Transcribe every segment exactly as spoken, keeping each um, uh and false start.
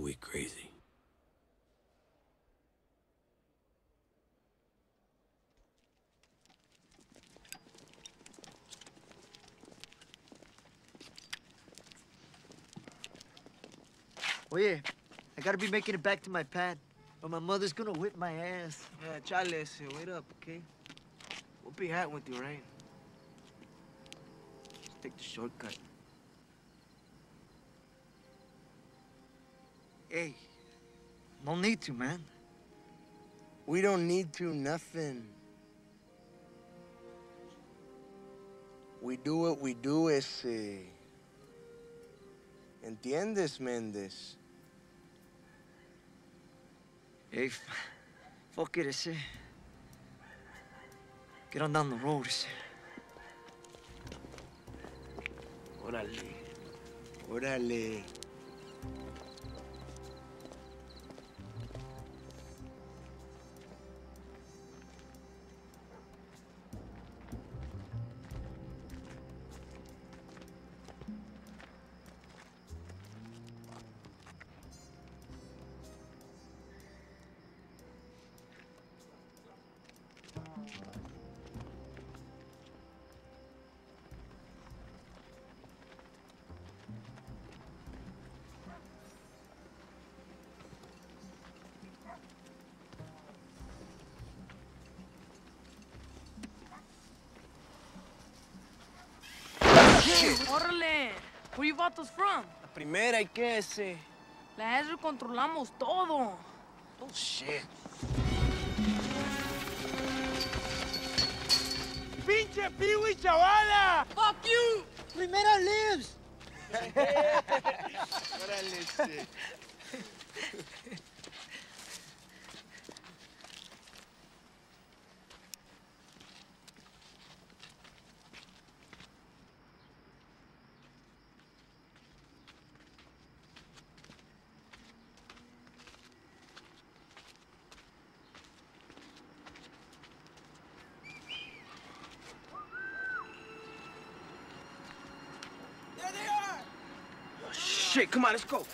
we crazy. Oye, I gotta be making it back to my pad, or my mother's gonna whip my ass. Yeah, Charles, wait up, okay? We'll be hat with you, right? Just take the shortcut. Hey, no need to, man. We don't need to nothing. We do what we do, ese. ¿Entiendes, Méndez? Hey, fuck it, ese. Get on down the road, ese. Órale. Órale. ¡Órale! Where you vatos from? La primera, ¿y qué, ese? La R controlamos todo. Bullshit. ¡Pinche piwi, chavala! Fuck you! Primero lives! Órale, ese. Shit, come on, let's go.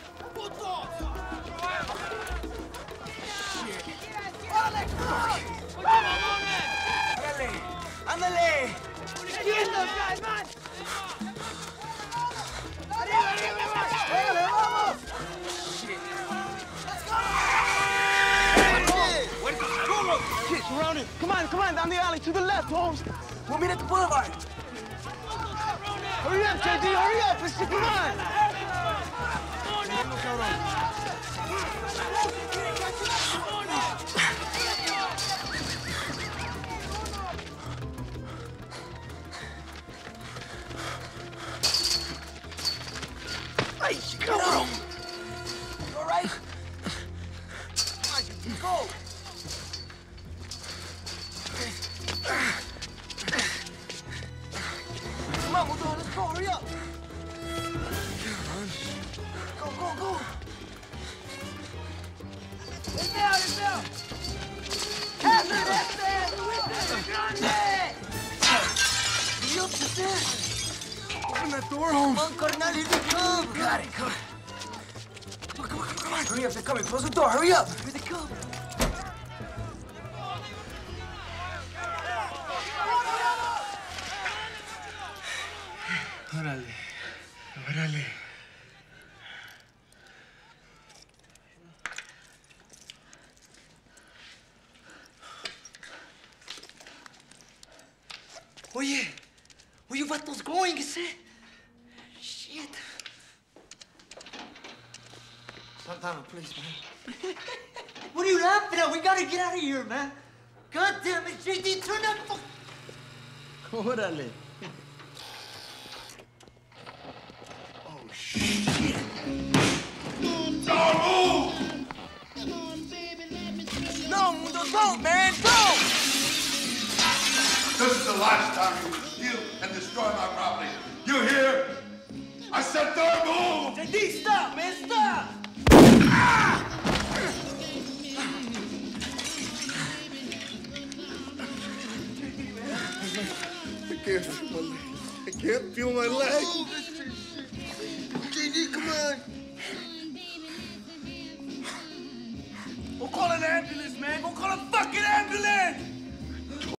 ¡Ándale! Shit, surrounded. Come on, come on, down the alley to the left, Holmes. We'll meet at the boulevard. Hurry up, J D, hurry up. Let's come on. Hey, cabrón! You all right? Come on, you go! Come on, Motor, let's go, hurry up! Go, go, go! Let's down, let's down! ¡Hazle, este! ¡Grande! Dios, ¿qué es eso? Open that door, Holmes. Come on, carnal, here they come. Got it, come on. Come on, come on, come on. Hurry up, they're coming. Close the door, hurry up. Here they come. Órale, órale. Oye, where you vatos going, ese? Shit. Santana, please, man. What are you laughing at? We gotta get out of here, man. God damn it, J D, turn that fuck... Órale. Oh, shit. Don't move! No, Mundo, don't, man, don't! This is the last time you will steal and destroy my property. You hear? I said don't move! J D, stop, man, stop! I can't feel my leg. I can't feel my leg. J D, come on. gonna